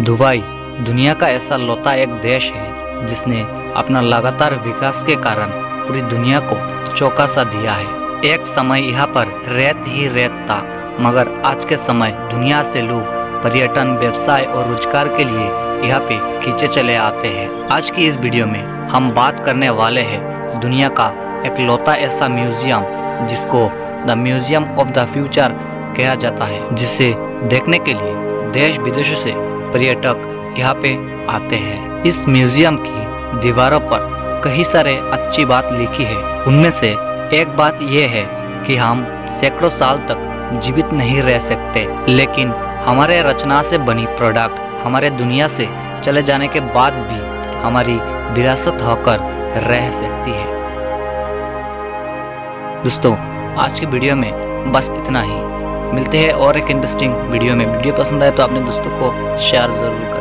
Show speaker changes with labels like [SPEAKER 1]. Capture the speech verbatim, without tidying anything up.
[SPEAKER 1] Dubai दुनिया का ऐसा लौता एक देश है जिसने अपना लगातार विकास के कारण पूरी दुनिया को चौंका सा दिया है। एक समय यहाँ पर रेत ही रेत था, मगर आज के समय दुनिया से लोग पर्यटन, व्यवसाय और रोजगार के लिए यहाँ पे खींचे चले आते हैं। आज की इस वीडियो में हम बात करने वाले हैं दुनिया का एक लौता ऐसा म्यूजियम जिसको the museum of the future कहा जाता है, जिसे देखने के लिए देश विदेशों से पर्यटक यहाँ पे आते हैं। इस म्यूजियम की दीवारों पर कई सारे अच्छी बात लिखी है। उनमें से एक बात यह है कि हम सैकड़ों साल तक जीवित नहीं रह सकते, लेकिन हमारे रचना से बनी प्रोडक्ट हमारे दुनिया से चले जाने के बाद भी हमारी विरासत होकर रह सकती है। दोस्तों, आज की वीडियो में बस इतना ही। मिलते हैं और एक इंटरेस्टिंग वीडियो में। वीडियो पसंद आए तो अपने दोस्तों को शेयर जरूर करें।